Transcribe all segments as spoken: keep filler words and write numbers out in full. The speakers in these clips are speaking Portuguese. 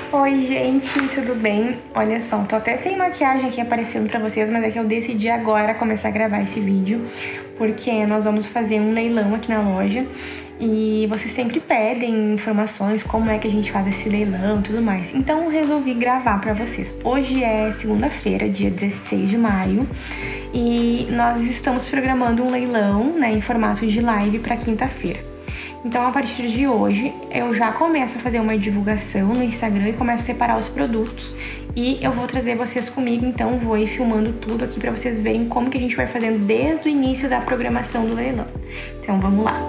Oi gente, tudo bem? Olha só, tô até sem maquiagem aqui aparecendo pra vocês, mas é que eu decidi agora começar a gravar esse vídeo, porque nós vamos fazer um leilão aqui na loja e vocês sempre pedem informações, como é que a gente faz esse leilão e tudo mais. Então eu resolvi gravar pra vocês. Hoje é segunda-feira, dia dezesseis de maio, e nós estamos programando um leilão, né, em formato de live pra quinta-feira. Então, a partir de hoje, eu já começo a fazer uma divulgação no Instagram e começo a separar os produtos. E eu vou trazer vocês comigo, então vou ir filmando tudo aqui pra vocês verem como que a gente vai fazendo desde o início da programação do leilão. Então, vamos lá!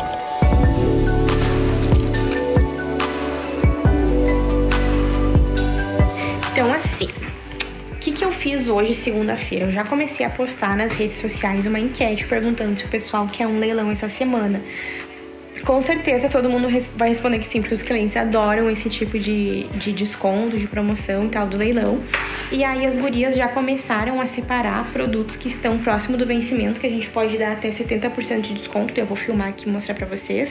Então, assim, o que que eu fiz hoje, segunda-feira? Eu já comecei a postar nas redes sociais uma enquete perguntando se o pessoal quer um leilão essa semana. Com certeza todo mundo vai responder que sim, porque os clientes adoram esse tipo de, de desconto, de promoção e tal do leilão. E aí as gurias já começaram a separar produtos que estão próximo do vencimento, que a gente pode dar até setenta por cento de desconto. Eu vou filmar aqui e mostrar pra vocês.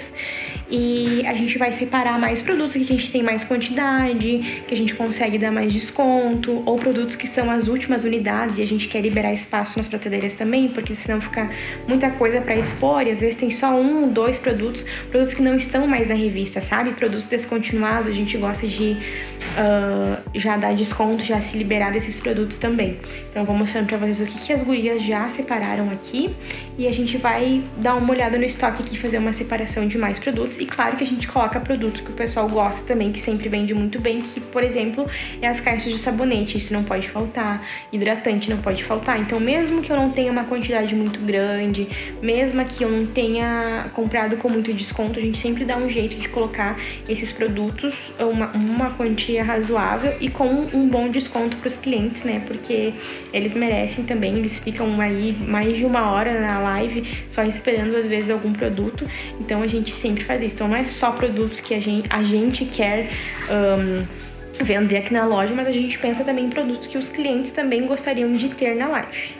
E a gente vai separar mais produtos que a gente tem mais quantidade, que a gente consegue dar mais desconto, ou produtos que são as últimas unidades e a gente quer liberar espaço nas prateleiras também, porque senão fica muita coisa pra expor e às vezes tem só um, dois produtos, produtos que não estão mais na revista, sabe? Produtos descontinuados, a gente gosta de uh, já dar desconto, já se liberar desses produtos também. Então eu vou mostrando pra vocês o que, que as gurias já separaram aqui e a gente vai dar uma olhada no estoque aqui, fazer uma separação de mais produtos. E claro que a gente coloca produtos que o pessoal gosta também, que sempre vende muito bem, que, por exemplo, é as caixas de sabonete, isso não pode faltar, hidratante não pode faltar. Então, mesmo que eu não tenha uma quantidade muito grande, mesmo que eu não tenha comprado com muito desconto, a gente sempre dá um jeito de colocar esses produtos, uma, uma quantia razoável e com um bom desconto para os clientes, né? Porque eles merecem também, eles ficam aí mais de uma hora na live só esperando, às vezes, algum produto. Então, a gente sempre faz isso. Então, não é só produtos que a gente, a gente quer um, vender aqui na loja, mas a gente pensa também em produtos que os clientes também gostariam de ter na live.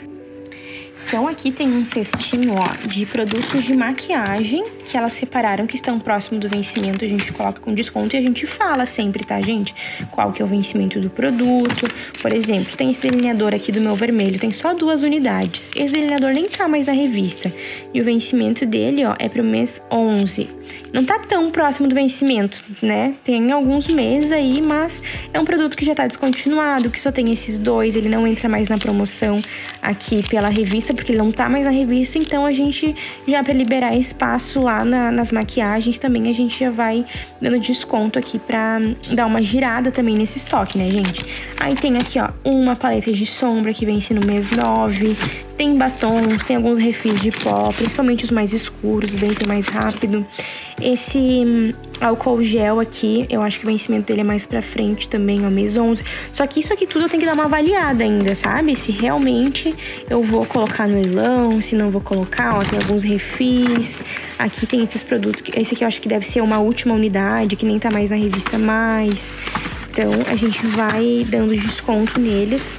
Então aqui tem um cestinho, ó, de produtos de maquiagem que elas separaram, que estão próximo do vencimento. A gente coloca com desconto e a gente fala sempre, tá, gente? Qual que é o vencimento do produto. Por exemplo, tem esse delineador aqui do meu vermelho, tem só duas unidades. Esse delineador nem tá mais na revista. E o vencimento dele, ó, é pro mês onze. Não tá tão próximo do vencimento, né? Tem alguns meses aí, mas é um produto que já tá descontinuado, que só tem esses dois, ele não entra mais na promoção aqui pela revista, porque ele não tá mais na revista. Então a gente já, pra liberar espaço lá na, nas maquiagens, também a gente já vai dando desconto aqui pra dar uma girada também nesse estoque, né, gente? Aí tem aqui, ó, uma paleta de sombra que vence no mês nove, tem batons, tem alguns refis de pó, principalmente os mais escuros, vencem mais rápido. Esse hum, álcool gel aqui, eu acho que o vencimento dele é mais pra frente também, ó, mês onze. Só que isso aqui tudo eu tenho que dar uma avaliada ainda, sabe? Se realmente eu vou colocar no leilão, se não vou colocar, ó, tem alguns refis. Aqui tem esses produtos, esse aqui eu acho que deve ser uma última unidade, que nem tá mais na revista mais. Então, a gente vai dando desconto neles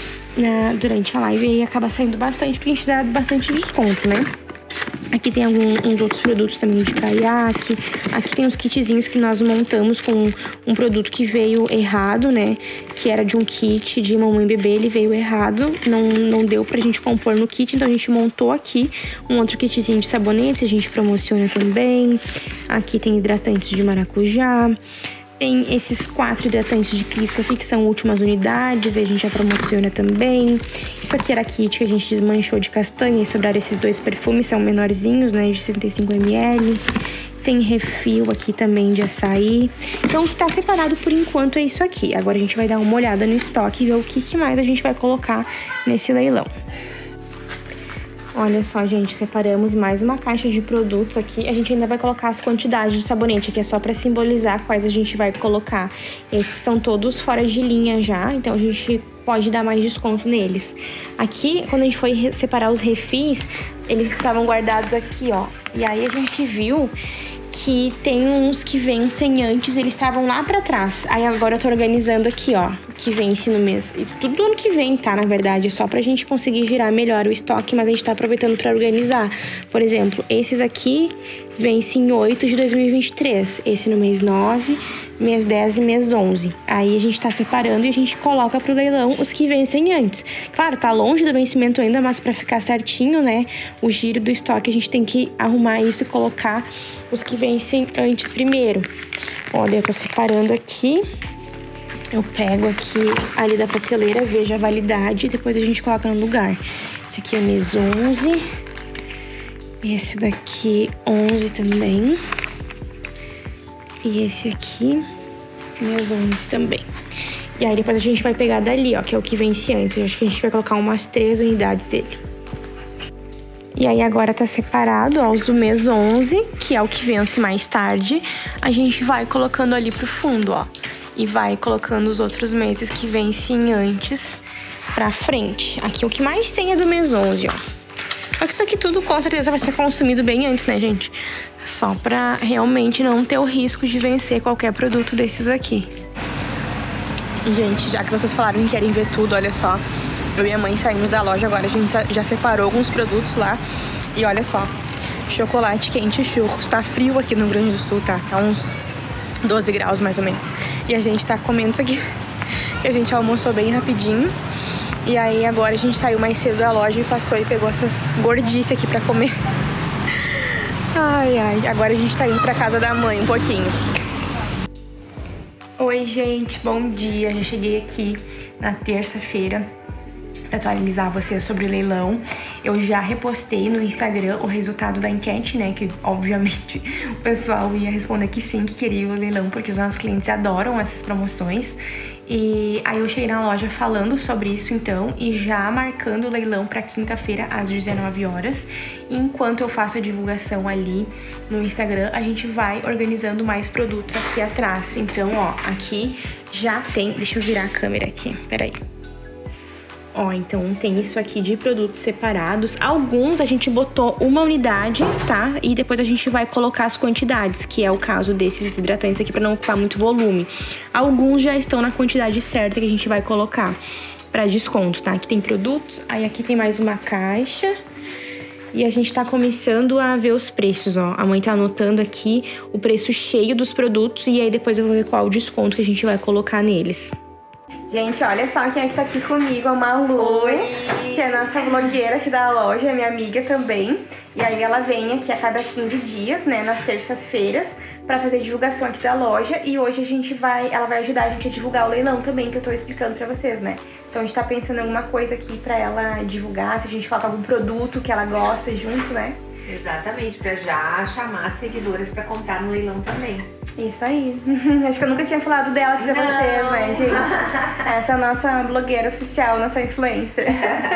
na, durante a live e acaba saindo bastante, porque a gente dá bastante desconto, né? Aqui tem alguns outros produtos também de caiaque. Aqui tem os kitzinhos que nós montamos com um produto que veio errado, né? Que era de um kit de mamãe e bebê, ele veio errado. Não, não deu pra gente compor no kit, então a gente montou aqui um outro kitzinho de sabonete, a gente promociona também. Aqui tem hidratantes de maracujá. Tem esses quatro hidratantes de pisca aqui, que são últimas unidades, a gente já promociona também. Isso aqui era kit que a gente desmanchou de castanha e sobraram esses dois perfumes, são menorzinhos, né, de setenta e cinco mililitros. Tem refil aqui também de açaí. Então, o que tá separado por enquanto é isso aqui. Agora a gente vai dar uma olhada no estoque e ver o que, que mais a gente vai colocar nesse leilão. Olha só, gente, separamos mais uma caixa de produtos aqui. A gente ainda vai colocar as quantidades de sabonete, que é só pra simbolizar quais a gente vai colocar. Esses são todos fora de linha já, então a gente pode dar mais desconto neles. Aqui, quando a gente foi separar os refis, eles estavam guardados aqui, ó. E aí a gente viu que tem uns que vencem antes, eles estavam lá pra trás. Aí agora eu tô organizando aqui, ó, que vence no mês. Tudo do ano que vem, tá, na verdade, só pra gente conseguir girar melhor o estoque, mas a gente tá aproveitando pra organizar. Por exemplo, esses aqui vence em oito de dois mil e vinte e três. Esse no mês nove, mês dez e mês onze. Aí a gente tá separando e a gente coloca pro leilão os que vencem antes. Claro, tá longe do vencimento ainda, mas pra ficar certinho, né, o giro do estoque, a gente tem que arrumar isso e colocar os que vencem antes primeiro. Olha, eu tô separando aqui. Eu pego aqui ali da prateleira, vejo a validade e depois a gente coloca no lugar. Esse aqui é mês onze. Esse daqui, onze também. E esse aqui, mês onze também. E aí depois a gente vai pegar dali, ó, que é o que vence antes. Eu acho que a gente vai colocar umas três unidades dele. E aí agora tá separado, ó, os do mês onze, que é o que vence mais tarde. A gente vai colocando ali pro fundo, ó. E vai colocando os outros meses que vencem antes pra frente. Aqui o que mais tem é do mês onze, ó. Só que isso aqui tudo com certeza vai ser consumido bem antes, né, gente? Só pra realmente não ter o risco de vencer qualquer produto desses aqui. Gente, já que vocês falaram que querem ver tudo, olha só. Eu e a mãe saímos da loja agora, a gente já separou alguns produtos lá. E olha só, chocolate quente e churros. Tá frio aqui no Rio Grande do Sul, tá? Tá uns doze graus mais ou menos. E a gente tá comendo isso aqui, que a gente almoçou bem rapidinho. E aí agora a gente saiu mais cedo da loja e passou e pegou essas gordices aqui pra comer. Ai, ai. Agora a gente tá indo pra casa da mãe um pouquinho. Oi, gente. Bom dia. Já cheguei aqui na terça-feira pra atualizar vocês sobre o leilão. Eu já repostei no Instagram o resultado da enquete, né? Que, obviamente, o pessoal ia responder que sim, que queria o leilão, porque os nossos clientes adoram essas promoções. E aí eu cheguei na loja falando sobre isso, então, e já marcando o leilão para quinta-feira, às dezenove horas. E enquanto eu faço a divulgação ali no Instagram, a gente vai organizando mais produtos aqui atrás. Então, ó, aqui já tem... Deixa eu virar a câmera aqui, peraí. Ó, então tem isso aqui de produtos separados. Alguns a gente botou uma unidade, tá? E depois a gente vai colocar as quantidades, que é o caso desses hidratantes aqui, pra não ocupar muito volume. Alguns já estão na quantidade certa que a gente vai colocar pra desconto, tá? Aqui tem produtos, aí aqui tem mais uma caixa. E a gente tá começando a ver os preços, ó. A mãe tá anotando aqui o preço cheio dos produtos e aí depois eu vou ver qual o desconto que a gente vai colocar neles. Gente, olha só quem é que tá aqui comigo, a Malu. Oi! Que é a nossa blogueira aqui da loja, é minha amiga também. E aí ela vem aqui a cada quinze dias, né, nas terças-feiras, pra fazer divulgação aqui da loja. E hoje a gente vai, ela vai ajudar a gente a divulgar o leilão também, que eu tô explicando pra vocês, né. Então a gente tá pensando em alguma coisa aqui pra ela divulgar, se a gente coloca algum produto que ela gosta junto, né. Exatamente, pra já chamar seguidores pra comprar no leilão também. Isso aí. Acho que eu nunca tinha falado dela aqui pra Não. vocês, né, gente? Essa é a nossa blogueira oficial, nossa influencer.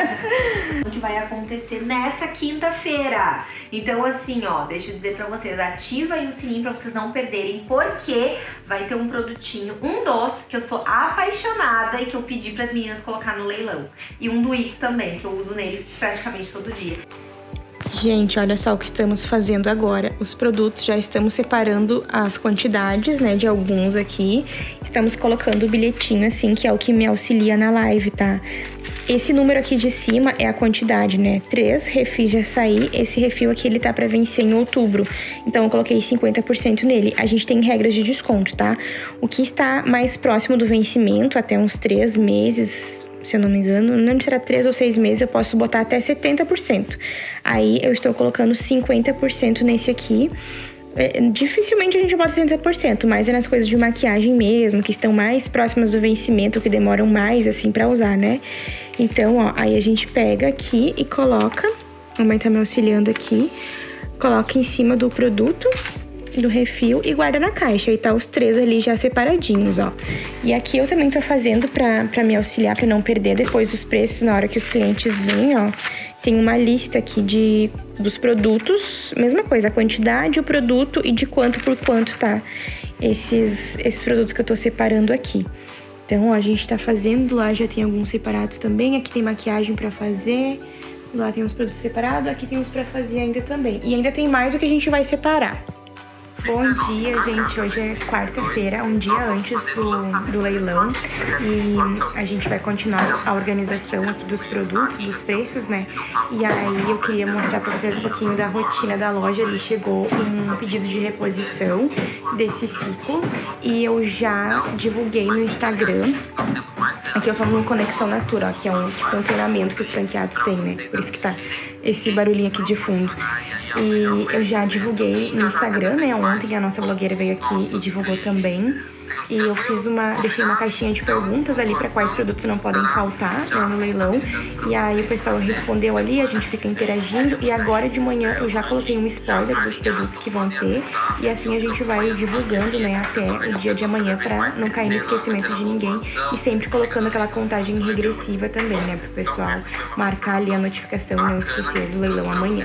O que vai acontecer nessa quinta-feira. Então, assim, ó, deixa eu dizer pra vocês, ativa aí o sininho pra vocês não perderem, porque vai ter um produtinho, um doce, que eu sou apaixonada e que eu pedi pras meninas colocar no leilão. E um do Ito também, que eu uso nele praticamente todo dia. Gente, olha só o que estamos fazendo agora. Os produtos, já estamos separando as quantidades, né, de alguns aqui. Estamos colocando o bilhetinho, assim, que é o que me auxilia na live, tá? Esse número aqui de cima é a quantidade, né? Três refis de açaí. Esse refil aqui, ele tá pra vencer em outubro. Então, eu coloquei cinquenta por cento nele. A gente tem regras de desconto, tá? O que está mais próximo do vencimento, até uns três meses... se eu não me engano, não lembro se era três ou seis meses, eu posso botar até setenta por cento. Aí eu estou colocando cinquenta por cento nesse aqui. É, dificilmente a gente bota setenta por cento, mas é nas coisas de maquiagem mesmo, que estão mais próximas do vencimento, que demoram mais, assim, pra usar, né? Então, ó, aí a gente pega aqui e coloca, a mãe tá me auxiliando aqui, coloca em cima do produto, do refil e guarda na caixa. E tá os três ali já separadinhos, ó. E aqui eu também tô fazendo pra, pra me auxiliar, pra não perder depois os preços na hora que os clientes vêm, ó. Tem uma lista aqui de, dos produtos, mesma coisa, a quantidade, o produto e de quanto por quanto tá esses, esses produtos que eu tô separando aqui. Então, ó, a gente tá fazendo, lá já tem alguns separados também, aqui tem maquiagem pra fazer, lá tem uns produtos separados, aqui tem uns pra fazer ainda também. E ainda tem mais do que a gente vai separar. Bom dia, gente. Hoje é quarta-feira, um dia antes do, do leilão. E a gente vai continuar a organização aqui dos produtos, dos preços, né? E aí eu queria mostrar pra vocês um pouquinho da rotina da loja. Ali chegou um pedido de reposição desse ciclo. E eu já divulguei no Instagram. Aqui eu falo no Conexão Natura, ó, que é um, tipo, um treinamento que os franqueados têm, né? Por isso que tá esse barulhinho aqui de fundo. E eu já divulguei no Instagram, né? Ontem a nossa blogueira veio aqui e divulgou também. E eu fiz uma, deixei uma caixinha de perguntas ali para quais produtos não podem faltar, né, no leilão. E aí o pessoal respondeu ali, a gente fica interagindo. E agora de manhã eu já coloquei um spoiler dos produtos que vão ter. E assim a gente vai divulgando, né, até o dia de amanhã para não cair no esquecimento de ninguém. E sempre colocando aquela contagem regressiva também, né, pro pessoal marcar ali a notificação e não esquecer do leilão amanhã.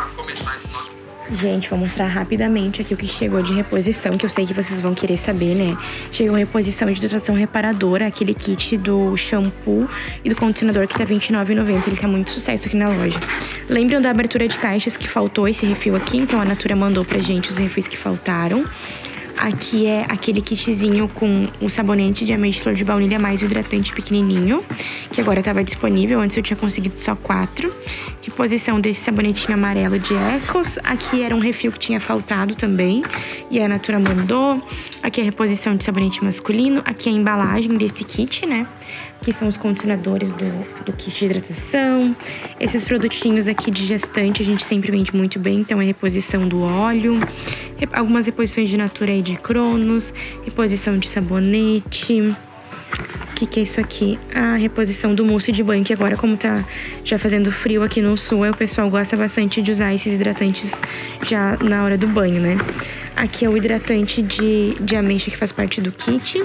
Gente, vou mostrar rapidamente aqui o que chegou de reposição, que eu sei que vocês vão querer saber, né? Chegou reposição de hidratação reparadora, aquele kit do shampoo e do condicionador que tá vinte e nove reais e noventa centavos. Ele tá muito sucesso aqui na loja. Lembram da abertura de caixas que faltou esse refil aqui? Então a Natura mandou pra gente os refis que faltaram. Aqui é aquele kitzinho com o sabonete de ameixa flor de baunilha mais o hidratante pequenininho, que agora estava disponível, antes eu tinha conseguido só quatro. Reposição desse sabonetinho amarelo de Ecos. Aqui era um refil que tinha faltado também, e a Natura mandou. Aqui é a reposição de sabonete masculino. Aqui é a embalagem desse kit, né? Aqui são os condicionadores do, do kit de hidratação. Esses produtinhos aqui de gestante a gente sempre vende muito bem, então é reposição do óleo. Algumas reposições de Natura e de Cronos. Reposição de sabonete. O que, que é isso aqui? A reposição do mousse de banho, que agora, como tá já fazendo frio aqui no sul, o pessoal gosta bastante de usar esses hidratantes já na hora do banho, né? Aqui é o hidratante de, de ameixa que faz parte do kit.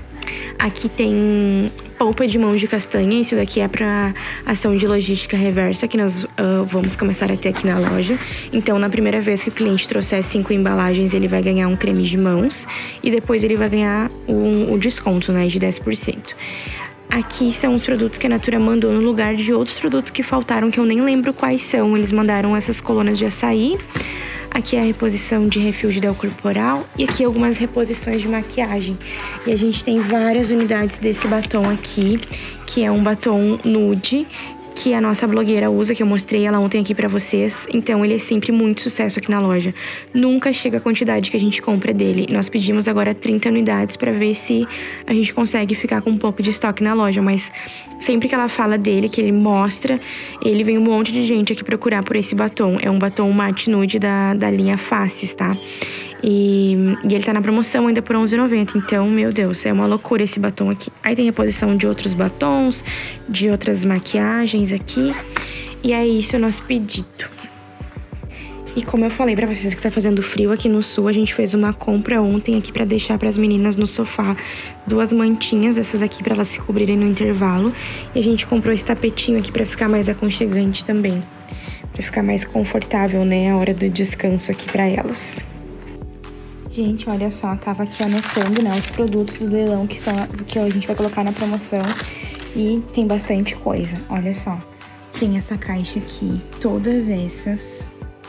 Aqui tem polpa de mão de castanha, isso daqui é para ação de logística reversa, que nós uh, vamos começar a ter aqui na loja. Então, na primeira vez que o cliente trouxer cinco embalagens, ele vai ganhar um creme de mãos e depois ele vai ganhar um, um desconto, né, de dez por cento. Aqui são os produtos que a Natura mandou no lugar de outros produtos que faltaram, que eu nem lembro quais são. Eles mandaram essas colunas de açaí. Aqui é a reposição de refil de gel corporal e aqui algumas reposições de maquiagem. E a gente tem várias unidades desse batom aqui, que é um batom nude, que a nossa blogueira usa, que eu mostrei ela ontem aqui pra vocês. Então ele é sempre muito sucesso aqui na loja. Nunca chega a quantidade que a gente compra dele. Nós pedimos agora trinta unidades pra ver se a gente consegue ficar com um pouco de estoque na loja. Mas sempre que ela fala dele, que ele mostra, ele vem um monte de gente aqui procurar por esse batom. É um batom matte nude da, da linha Faces, tá? E, e ele tá na promoção ainda por onze reais e noventa centavos. Então, meu Deus, é uma loucura esse batom aqui. Aí tem reposição de outros batons, de outras maquiagens aqui. E é isso o nosso pedido. E como eu falei pra vocês que tá fazendo frio aqui no sul, a gente fez uma compra ontem aqui pra deixar pras meninas no sofá. Duas mantinhas, essas aqui pra elas se cobrirem no intervalo. E a gente comprou esse tapetinho aqui pra ficar mais aconchegante também. Pra ficar mais confortável, né, a hora do descanso aqui pra elas. Gente, olha só, tava aqui anotando, né, os produtos do leilão que, são, que a gente vai colocar na promoção. E tem bastante coisa, olha só. Tem essa caixa aqui, todas essas.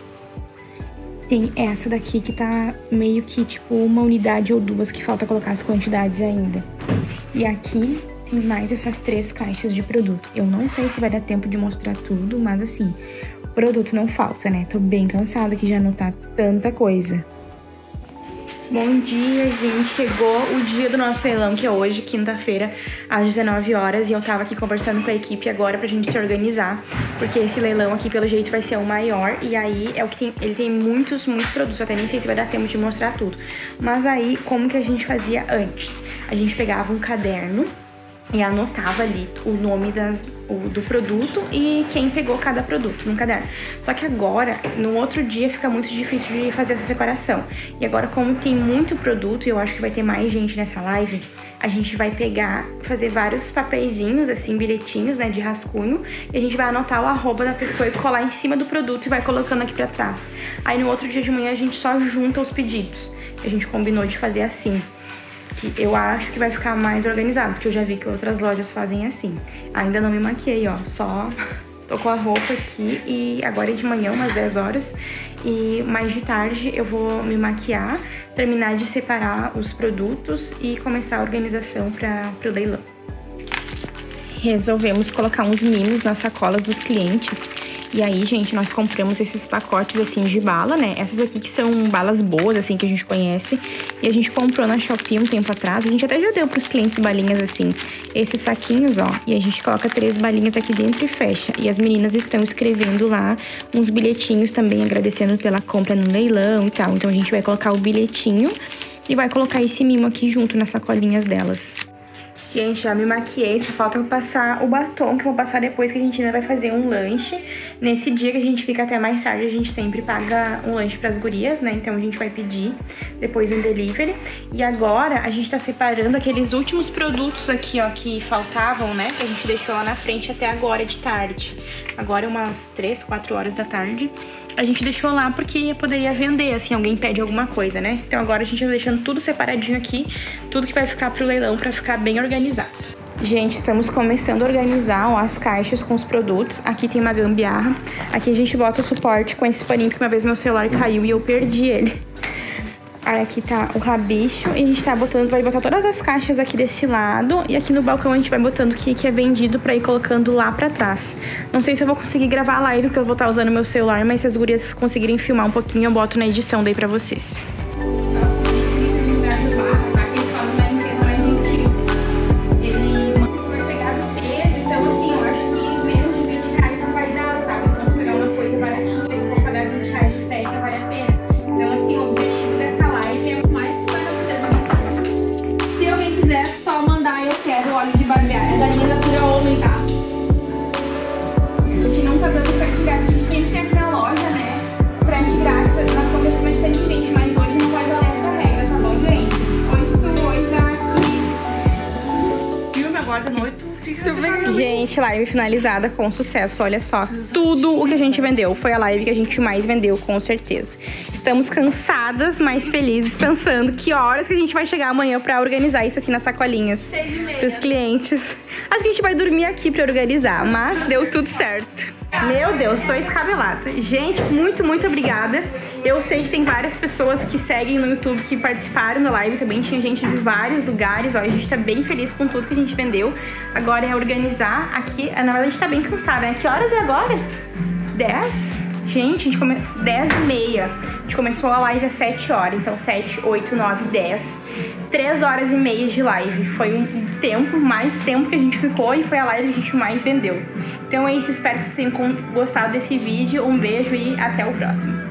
Tem essa daqui que tá meio que tipo uma unidade ou duas que falta colocar as quantidades ainda. E aqui tem mais essas três caixas de produto. Eu não sei se vai dar tempo de mostrar tudo, mas assim, produto não falta, né? Tô bem cansada aqui de anotar tanta coisa. Bom dia, gente. Chegou o dia do nosso leilão, que é hoje, quinta-feira, às dezenove horas. E eu tava aqui conversando com a equipe agora pra gente se organizar, porque esse leilão aqui, pelo jeito, vai ser o maior. E aí, é o que tem, ele tem muitos, muitos produtos. Eu até nem sei se vai dar tempo de mostrar tudo. Mas aí, como que a gente fazia antes? A gente pegava um caderno e anotava ali o nome das, o, do produto e quem pegou cada produto no caderno. Só que agora, no outro dia, fica muito difícil de fazer essa separação. E agora, como tem muito produto, e eu acho que vai ter mais gente nessa live, a gente vai pegar, fazer vários papeizinhos, assim, bilhetinhos, né, de rascunho, e a gente vai anotar o arroba da pessoa e colar em cima do produto e vai colocando aqui pra trás. Aí no outro dia de manhã a gente só junta os pedidos. A gente combinou de fazer assim. Que eu acho que vai ficar mais organizado, porque eu já vi que outras lojas fazem assim. Ainda não me maquiei, ó, só Tô com a roupa aqui e agora é de manhã, umas dez horas. E mais de tarde eu vou me maquiar, terminar de separar os produtos e começar a organização para o leilão. Resolvemos colocar uns mimos nas sacolas dos clientes. E aí, gente, nós compramos esses pacotes, assim, de bala, né? Essas aqui que são balas boas, assim, que a gente conhece. E a gente comprou na Shopee um tempo atrás. A gente até já deu pros clientes balinhas, assim, esses saquinhos, ó. E a gente coloca três balinhas aqui dentro e fecha. E as meninas estão escrevendo lá uns bilhetinhos também, agradecendo pela compra no leilão e tal. Então, a gente vai colocar o bilhetinho e vai colocar esse mimo aqui junto nas sacolinhas delas. Gente, já me maquiei, só falta eu passar o batom, que eu vou passar depois, que a gente ainda vai fazer um lanche. Nesse dia que a gente fica até mais tarde, a gente sempre paga um lanche pras gurias, né? Então a gente vai pedir depois um delivery. E agora a gente tá separando aqueles últimos produtos aqui, ó, que faltavam, né? Que a gente deixou lá na frente até agora de tarde. Agora é umas três, quatro horas da tarde. A gente deixou lá porque poderia vender, assim, alguém pede alguma coisa, né? Então agora a gente tá deixando tudo separadinho aqui, tudo que vai ficar pro leilão pra ficar bem organizado. Gente, estamos começando a organizar, ó, as caixas com os produtos. Aqui tem uma gambiarra. Aqui a gente bota o suporte com esse paninho, que uma vez meu celular caiu e eu perdi ele. Aí aqui tá o rabicho e a gente tá botando, vai botar todas as caixas aqui desse lado. E aqui no balcão a gente vai botando o que, que é vendido pra ir colocando lá pra trás. Não sei se eu vou conseguir gravar a live, porque eu vou estar usando meu celular, mas se as gurias conseguirem filmar um pouquinho, eu boto na edição daí pra vocês. Gente, live finalizada com sucesso, olha só. Tudo o que a gente vendeu foi a live que a gente mais vendeu, com certeza. Estamos cansadas, mas felizes, pensando que horas que a gente vai chegar amanhã pra organizar isso aqui nas sacolinhas pros clientes. Acho que a gente vai dormir aqui pra organizar, mas deu tudo certo. Meu Deus, tô escabelada. Gente, muito, muito obrigada. Eu sei que tem várias pessoas que seguem no YouTube que participaram da live também. Tinha gente de vários lugares, ó. A gente tá bem feliz com tudo que a gente vendeu. Agora é organizar aqui. Na verdade, a gente tá bem cansada, né? Que horas é agora? dez? Gente, a gente come... dez e meia. A gente começou a live às sete horas. Então, sete, oito, nove, dez. três horas e meia de live. Foi um tempo, mais tempo que a gente ficou e foi a live que a gente mais vendeu. Então é isso, espero que vocês tenham gostado desse vídeo. Um beijo e até o próximo.